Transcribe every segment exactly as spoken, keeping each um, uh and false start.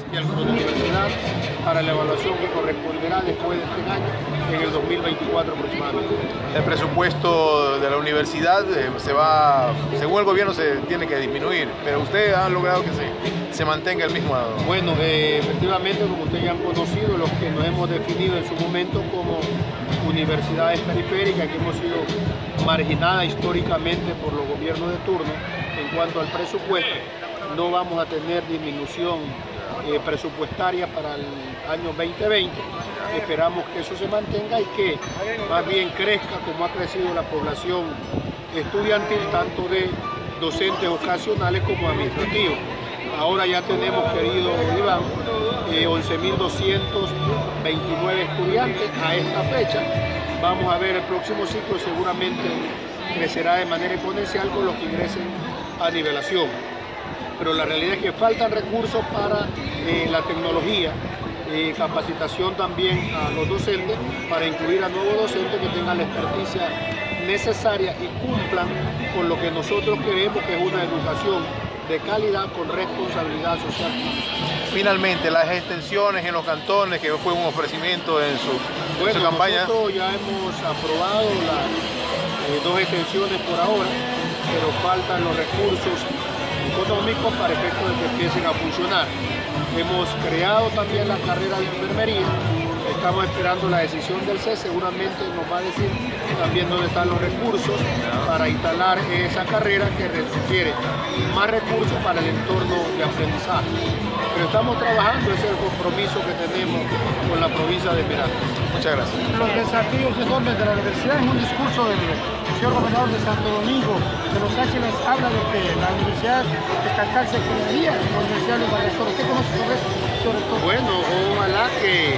y al Universidad para la evaluación que corresponderá después de este año, en el dos mil veinticuatro aproximadamente. El presupuesto de la universidad eh, se va, según el gobierno, se tiene que disminuir, pero ustedes han logrado que se, se mantenga el mismo. Bueno, eh, efectivamente, como ustedes ya han conocido, los que nos hemos definido en su momento como universidades periféricas, que hemos sido marginadas históricamente por los gobiernos de turno en cuanto al presupuesto, no vamos a tener disminución eh, presupuestaria para el año veinte veinte. Esperamos que eso se mantenga y que más bien crezca como ha crecido la población estudiantil, tanto de docentes ocasionales como administrativos. Ahora ya tenemos, querido Iván, eh, once mil doscientos veintinueve estudiantes a esta fecha. Vamos a ver el próximo ciclo, seguramente crecerá de manera exponencial con los que ingresen a nivelación. Pero la realidad es que faltan recursos para eh, la tecnología, eh, capacitación también a los docentes, para incluir a nuevos docentes que tengan la experticia necesaria y cumplan con lo que nosotros queremos, que es una educación de calidad con responsabilidad social. Finalmente, las extensiones en los cantones, que fue un ofrecimiento en su, bueno, en su campaña. Nosotros ya hemos aprobado las eh, dos extensiones por ahora, pero faltan los recursos económicos para efectos de que empiecen a funcionar. Hemos creado también la carrera de enfermería. Estamos esperando la decisión del C E S, seguramente nos va a decir también dónde están los recursos para instalar esa carrera que requiere más recursos para el entorno de aprendizaje. Pero estamos trabajando, ese es el compromiso que tenemos con la provincia de Esmeraldas. Muchas gracias. Los desafíos enormes de la universidad, en un discurso del señor gobernador de Santo Domingo, de los Áchilas, habla de que la universidad estatal se crearía en la Universidad de Valladolid. ¿Qué conoce sobre eso, señor rector? Bueno, ojalá que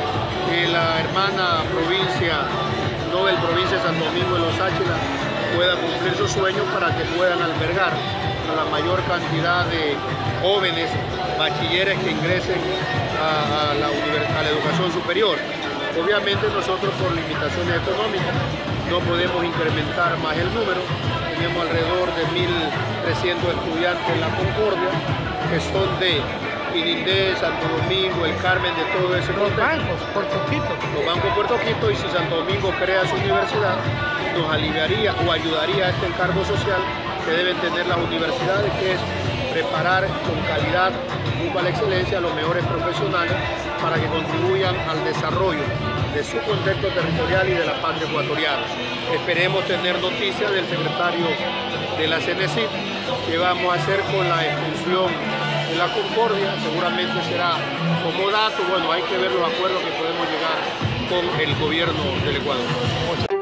que la hermana provincia, Nobel Provincia de Santo Domingo de los Áchilas, pueda cumplir sus sueños para que puedan albergar a la mayor cantidad de jóvenes bachilleres que ingresen a, a, la, a la educación superior. Obviamente nosotros, por limitaciones económicas, no podemos incrementar más el número. Tenemos alrededor de mil trescientos estudiantes en la Concordia, que son de Quirindé, Santo Domingo, el Carmen, de todo ese Los bancos, Puerto Quito. Los bancos Puerto Quito, y si Santo Domingo crea su universidad, nos aliviaría o ayudaría a este encargo social que deben tener las universidades, que es preparar con calidad, rumbo a la excelencia, a los mejores profesionales para que contribuyan al desarrollo de su contexto territorial y de la patria ecuatoriana. Esperemos tener noticias del secretario de la CENESID, que vamos a hacer con la extensión de la Concordia. Seguramente será como dato. Bueno, hay que ver los acuerdos que podemos llegar con el gobierno del Ecuador.